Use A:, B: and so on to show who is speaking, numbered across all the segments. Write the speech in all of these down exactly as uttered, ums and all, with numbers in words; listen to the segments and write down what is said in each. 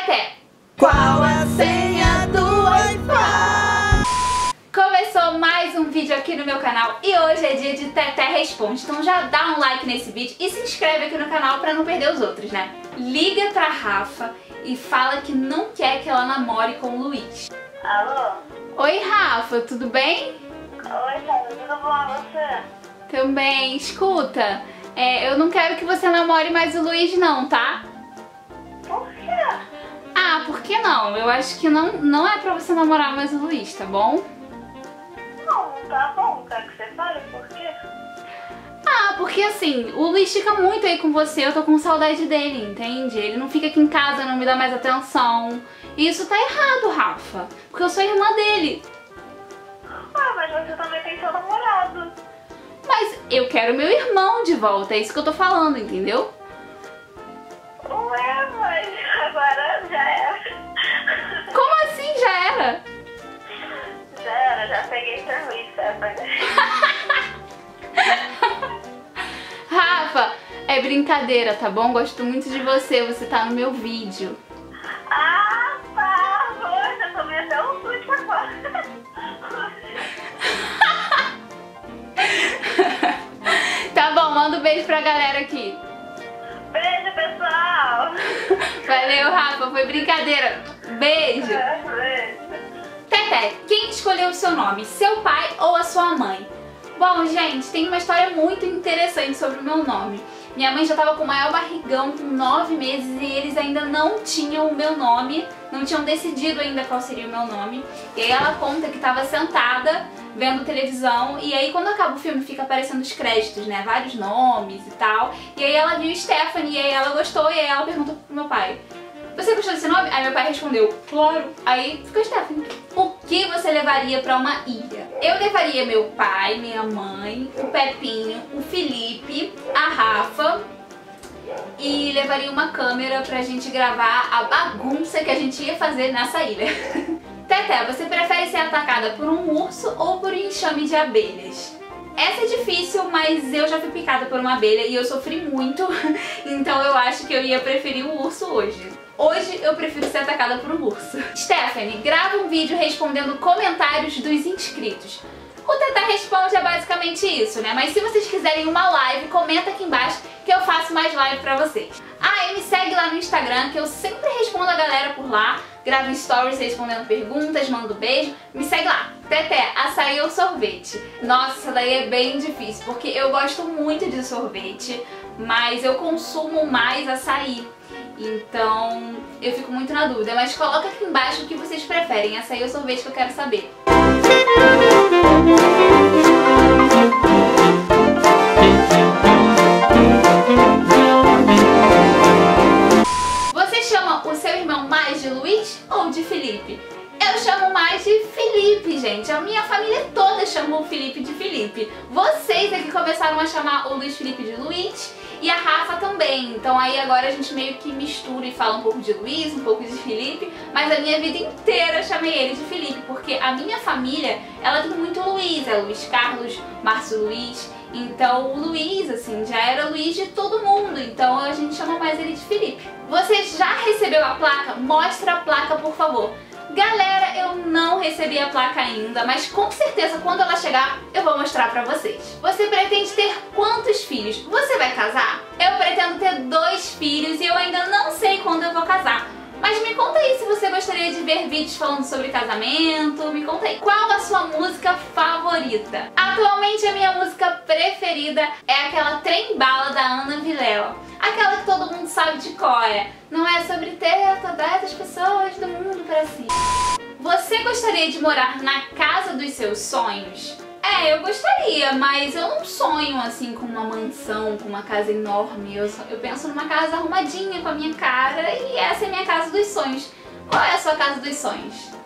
A: Teté, qual a senha do Wi-Fi? Começou mais um vídeo aqui no meu canal e hoje é dia de Teté Responde. Então já dá um like nesse vídeo e se inscreve aqui no canal pra não perder os outros, né? Liga pra Rafa e fala que não quer que ela namore com o Luiz.
B: Alô?
A: Oi, Rafa, tudo bem?
B: Oi, Sandra, tudo bom? E você?
A: Também. Escuta, é, eu não quero que você namore mais o Luiz não, tá?
B: Por quê?
A: Ah, por que não? Eu acho que não, não é pra você namorar mais o Luiz, tá bom?
B: Não, tá bom, quero que você fale por quê?
A: Ah, porque assim, o Luiz fica muito aí com você, eu tô com saudade dele, entende? Ele não fica aqui em casa, não me dá mais atenção. E isso tá errado, Rafa, porque eu sou irmã dele.
B: Ah, mas você também tem seu namorado.
A: Mas eu quero meu irmão de volta, é isso que eu tô falando, entendeu?
B: Ué, mas agora já era.
A: Como assim já era?
B: Já era, já peguei seu Luiz, sabe?
A: Rafa, é brincadeira, tá bom? Gosto muito de você, você tá no meu vídeo.
B: Ah, tá, poxa, tomei até um susto agora.
A: Tá bom, manda um beijo pra galera aqui.
B: Beijo, pessoal.
A: Valeu, Rafa, foi brincadeira. Beijo.
B: Beijo.
A: Teté, quem escolheu o seu nome? Seu pai ou a sua mãe? Bom, gente, tem uma história muito interessante sobre o meu nome. Minha mãe já estava com o maior barrigão, com nove meses, e eles ainda não tinham o meu nome, não tinham decidido ainda qual seria o meu nome. E aí ela conta que estava sentada, vendo televisão, e aí quando acaba o filme fica aparecendo os créditos, né, vários nomes e tal. E aí ela viu Stephanie, e aí ela gostou, e aí ela perguntou pro meu pai: você gostou desse nome? Aí meu pai respondeu: claro. Aí ficou Stephanie. O que você levaria pra uma ilha? Eu levaria meu pai, minha mãe, o Pepinho, o Felipe, a Rafa e levaria uma câmera pra gente gravar a bagunça que a gente ia fazer nessa ilha. Teté, você prefere ser atacada por um urso ou por um enxame de abelhas? Essa é difícil, mas eu já fui picada por uma abelha e eu sofri muito, então eu acho que eu ia preferir o urso hoje. Hoje eu prefiro ser atacada por um urso. Stephanie, grava um vídeo respondendo comentários dos inscritos. O Teté Responde é basicamente isso, né? Mas se vocês quiserem uma live, comenta aqui embaixo que eu faço mais live pra vocês. Ah, e me segue lá no Instagram, que eu sempre respondo a galera por lá. Gravo stories respondendo perguntas, mando beijo. Me segue lá. Teté, açaí ou sorvete? Nossa, essa daí é bem difícil, porque eu gosto muito de sorvete, mas eu consumo mais açaí. Então eu fico muito na dúvida, mas coloca aqui embaixo o que vocês preferem, açaí ou sorvete, que eu quero saber. Você chama o seu irmão mais de Luiz ou de Felipe? Eu chamo mais de Felipe, gente. A minha família toda chama o Felipe de Felipe. Vocês é que começaram a chamar o Luiz Felipe de Luiz e a Rafa também. Então aí agora a gente meio que mistura e fala um pouco de Luiz, um pouco de Felipe. Mas a minha vida inteira eu chamei ele de Felipe, porque a minha família, ela tem muito Luiz. É Luiz Carlos, Márcio Luiz. Então o Luiz, assim, já era Luiz de todo mundo. Então a gente chama mais ele de Felipe. Você já recebeu a placa? Mostra a placa, por favor. Galera, eu não recebi a placa ainda, mas com certeza quando ela chegar eu vou mostrar pra vocês. Você pretende ter quantos filhos? Você vai casar? Eu pretendo ter dois filhos e eu ainda não sei quando eu vou casar. Mas me conta aí se você gostaria de ver vídeos falando sobre casamento, me conta aí. Qual a sua música favorita? Atualmente a minha música preferida é aquela Trem Bala da Ana Vilela. Aquela que todo mundo sabe de cor, é: não é sobre ter todas as pessoas do mundo pra si. Você gostaria de morar na casa dos seus sonhos? É, eu gostaria, mas eu não sonho assim com uma mansão, com uma casa enorme. Eu, eu penso numa casa arrumadinha com a minha cara e essa é a minha casa dos sonhos. Qual é a sua casa dos sonhos?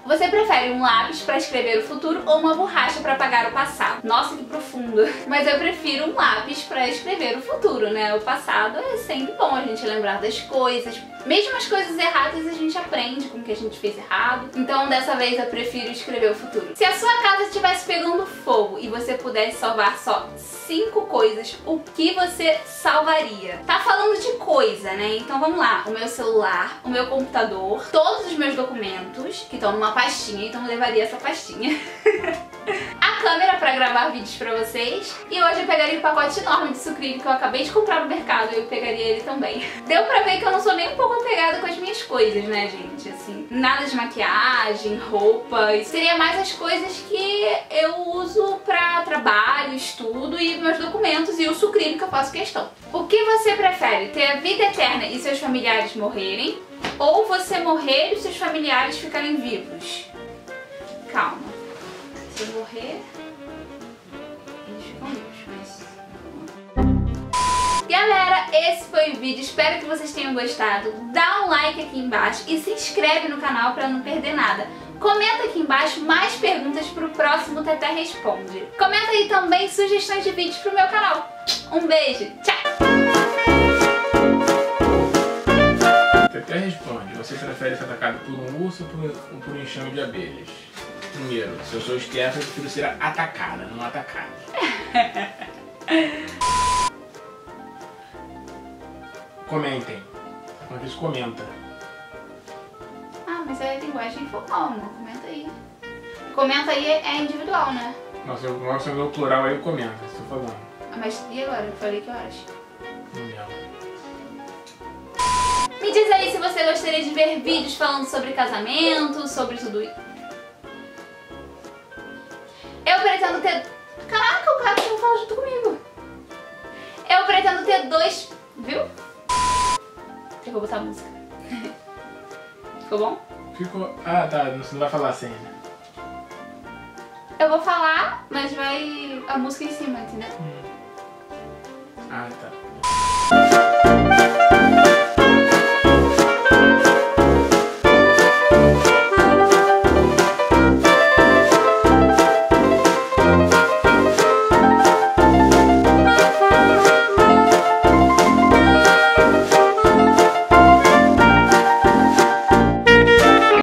A: Você prefere um lápis para escrever o futuro ou uma borracha para apagar o passado? Nossa, que profundo. Mas eu prefiro um lápis para escrever o futuro, né? O passado é sempre bom a gente lembrar das coisas. Mesmo as coisas erradas a gente aprende com o que a gente fez errado. Então dessa vez eu prefiro escrever o futuro. Se a sua casa estivesse pegando fogo e você pudesse salvar só cinco coisas, o que você salvaria? Tá falando de coisa, né? Então vamos lá. O meu celular, o meu computador, todos os meus documentos, que estão numa pastinha, então eu levaria essa pastinha. A câmera pra gravar vídeos pra vocês. E hoje eu pegaria o pacote enorme de sucrilho que eu acabei de comprar no mercado e eu pegaria ele também. Deu pra ver que eu não sou nem um pouco apegada com as minhas coisas, né, gente? Assim, nada de maquiagem, roupa. Isso seria mais as coisas que eu uso pra trabalho, estudo e meus documentos e o sucrilho que eu faço questão. O que você prefere? Ter a vida eterna e seus familiares morrerem? Ou você morrer e seus familiares ficarem vivos? Calma. Se eu morrer, eles ficam vivos, mas... Galera, esse foi o vídeo, espero que vocês tenham gostado. Dá um like aqui embaixo e se inscreve no canal pra não perder nada. Comenta aqui embaixo mais perguntas pro próximo Teté Responde. Comenta aí também sugestões de vídeos pro meu canal. Um beijo, tchau!
C: Teté Responde, você prefere ser atacado por um urso ou por, por um enxame de abelhas? Primeiro, se eu sou Steph, eu prefiro ser atacada, não atacada. Comentem. Quando eles comenta.
A: Ah, mas é linguagem informal, né? Comenta aí. Comenta aí é individual, né?
C: Nossa, eu gosto do plural aí, comenta, estou falando.
A: Ah, mas e agora? Eu falei que horas?
C: Não.
A: Me diz aí se você gostaria de ver vídeos falando sobre casamento, sobre tudo isso. Eu pretendo ter... Caraca, o cara não fala junto comigo. Eu pretendo ter dois... Viu? Eu vou botar a música. Ficou bom?
C: Ficou... Ah, tá. Você não vai falar assim, né?
A: Eu vou falar, mas vai a música em cima, entendeu?
C: Hum.